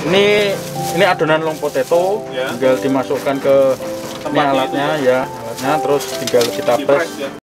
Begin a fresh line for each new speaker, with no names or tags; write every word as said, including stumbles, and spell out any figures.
Ini ini adonan long potato,
ya.
Tinggal dimasukkan ke ini alatnya ya, alatnya terus tinggal kita press.